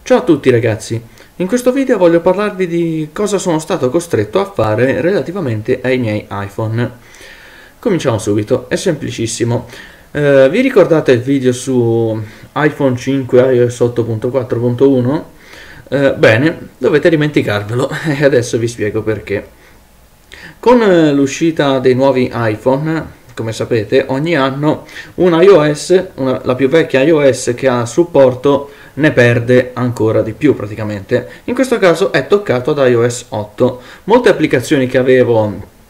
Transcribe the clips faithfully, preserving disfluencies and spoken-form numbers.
Ciao a tutti ragazzi, in questo video voglio parlarvi di cosa sono stato costretto a fare relativamente ai miei iPhone. Cominciamo subito, è semplicissimo. Eh, vi ricordate il video su iPhone cinque iOS otto punto quattro punto uno? Eh, bene, dovete dimenticarvelo e adesso vi spiego perché. Con eh, l'uscita dei nuovi iPhone, come sapete, ogni anno un iOS, una, la più vecchia iOS che ha supporto, ne perde ancora di più praticamente. In questo caso è toccato ad iOS otto. Molte applicazioni che avevo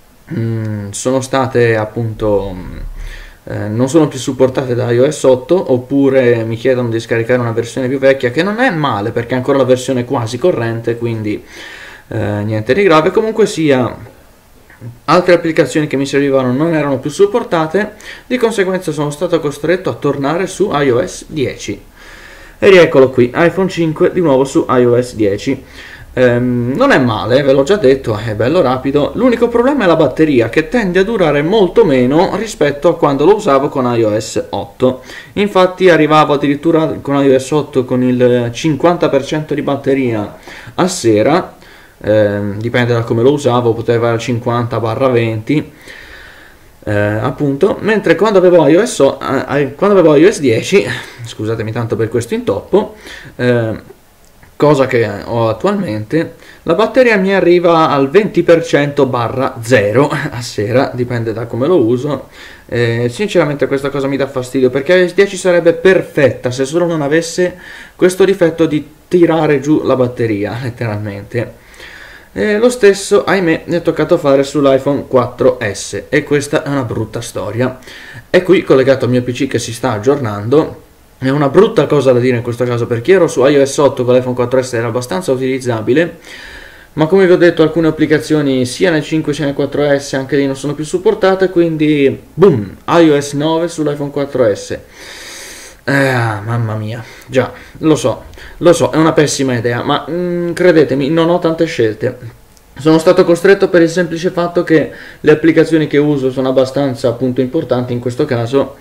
mh, sono state appunto mh, eh, non sono più supportate da iOS otto, oppure mi chiedono di scaricare una versione più vecchia, che non è male perché è ancora la versione quasi corrente, quindi eh, niente di grave. Comunque sia, altre applicazioni che mi servivano non erano più supportate, di conseguenza sono stato costretto a tornare su iOS dieci. E rieccolo qui, iPhone cinque di nuovo su iOS dieci. Ehm, non è male, ve l'ho già detto, è bello rapido. L'unico problema è la batteria, che tende a durare molto meno rispetto a quando lo usavo con iOS otto. Infatti arrivavo addirittura con iOS otto con il cinquanta per cento di batteria a sera. Eh, dipende da come lo usavo, poteva al cinquanta venti, eh, appunto, mentre quando avevo iOS, eh, quando avevo iOS dieci, scusatemi tanto per questo intoppo, eh, cosa che ho attualmente, la batteria mi arriva al venti per cento zero a sera, dipende da come lo uso. Eh, sinceramente questa cosa mi dà fastidio, perché iOS dieci sarebbe perfetta se solo non avesse questo difetto di tirare giù la batteria letteralmente. E lo stesso, ahimè, mi è toccato fare sull'iPhone quattro S, e questa è una brutta storia. È qui collegato al mio P C che si sta aggiornando. È una brutta cosa da dire in questo caso, perché ero su iOS otto con l'iPhone quattro S, era abbastanza utilizzabile, ma come vi ho detto alcune applicazioni sia nel cinque sia nel quattro S anche lì non sono più supportate, quindi boom, iOS nove sull'iPhone quattro S. Eh, mamma mia, già, lo so, lo so, è una pessima idea, ma mm, credetemi, non ho tante scelte. Sono stato costretto per il semplice fatto che le applicazioni che uso sono abbastanza appunto importanti in questo caso,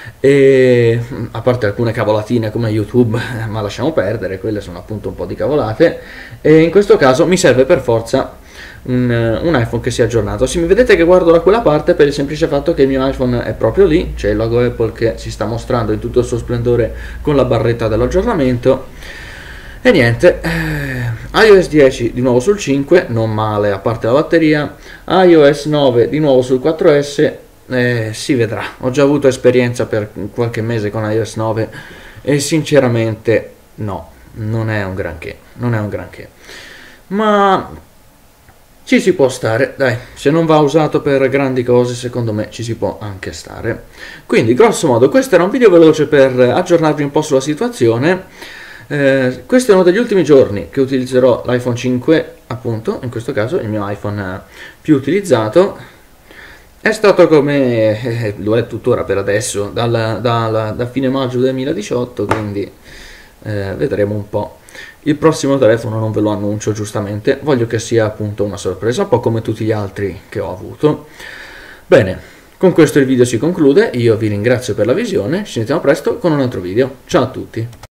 e a parte alcune cavolatine come YouTube, ma lasciamo perdere, quelle sono appunto un po' di cavolate, e in questo caso mi serve per forza Un, un iPhone che sia aggiornato. Sì, mi vedete che guardo da quella parte per il semplice fatto che il mio iPhone è proprio lì, c'è il logo Apple che si sta mostrando in tutto il suo splendore con la barretta dell'aggiornamento. E niente, eh, iOS dieci di nuovo sul cinque, non male a parte la batteria. iOS nove di nuovo sul quattro S, eh, si vedrà. Ho già avuto esperienza per qualche mese con iOS nove e sinceramente no, non è un granché, non è un granché. Ma ci si può stare, dai, se non va usato per grandi cose, secondo me ci si può anche stare. Quindi, grosso modo, questo era un video veloce per aggiornarvi un po' sulla situazione. Eh, questo è uno degli ultimi giorni che utilizzerò l'iPhone cinque, appunto, in questo caso il mio iPhone più utilizzato. È stato come, eh, lo è tuttora per adesso, dal, dal, da fine maggio duemiladiciotto, quindi eh, vedremo un po'. Il prossimo telefono non ve lo annuncio, giustamente, voglio che sia appunto una sorpresa, un po' come tutti gli altri che ho avuto. Bene, con questo il video si conclude, io vi ringrazio per la visione, ci sentiamo presto con un altro video, ciao a tutti!